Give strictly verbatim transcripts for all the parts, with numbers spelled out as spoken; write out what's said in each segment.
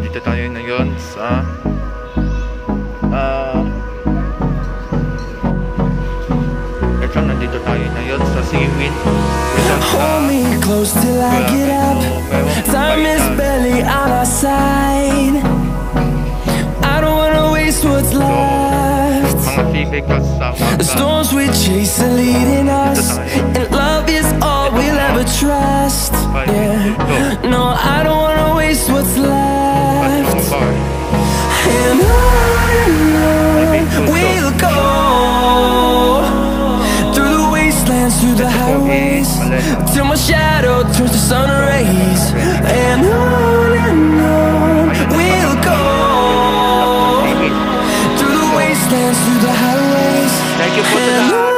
nandito tayo ngayon sa uh, ito, nandito tayo ngayon sa seaweed. Hold me close till I get up. Time is barely on our side. I don't wanna waste what's left. The storms we chase are leading us, and love is all we'll ever trust. Yeah. No, I don't wanna waste what's left. And on we'll go, through the wastelands, through the highways, till my shadow turns to sun rays. And on and on we'll go, through the wastelands, through the highways, and on.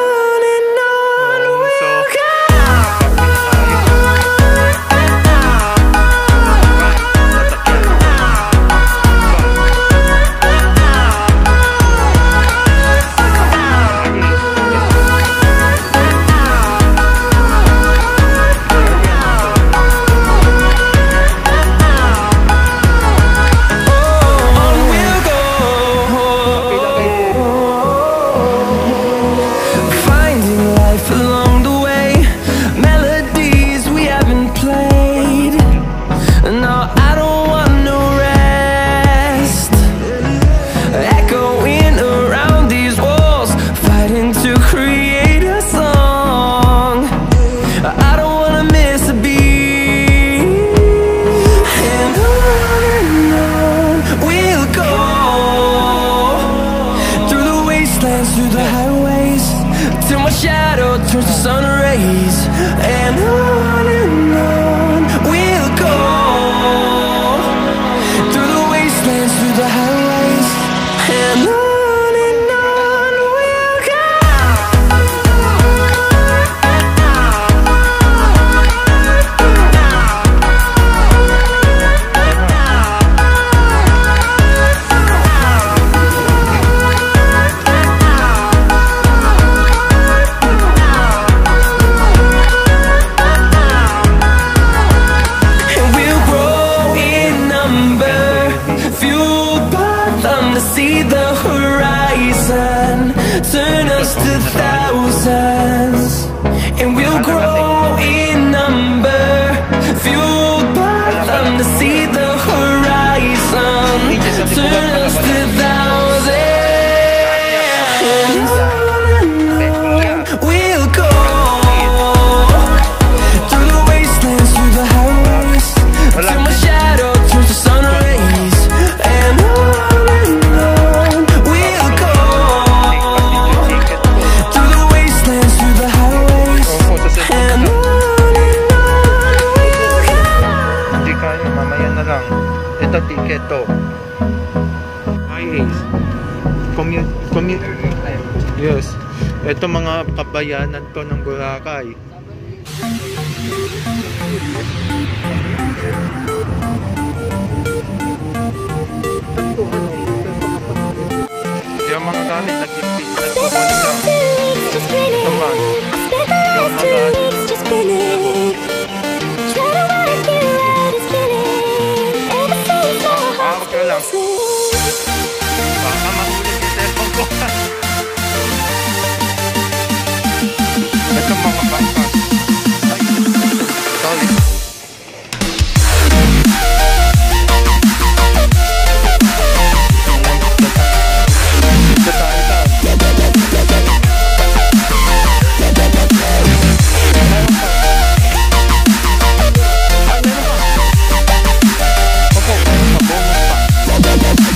Through the highways, till my shadow turns to sun rays. And on and on we'll go, through the wastelands, through the highways, and on. See the horizon turn us to thousands, and we'll grow in number, fueled by them to see the horizon turn us to thousands. And on we'll go, through the wastelands, through the highways, till my shadow turns to sun rays. And on ito ticket to highways commute commute yes, ito mga kabayanan to ng Boracay. Yung mga gamit nagpipit nagpupunta lang naman yung mga baka mahulog yung telepon ko. Ito mga bangkas. Ay, sorry. Ito tayo saan? Meron pa. Ah, meron pa. Opo, meron pa. Bonus pa.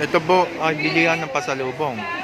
Ito po ay bilihan ng pasalubong.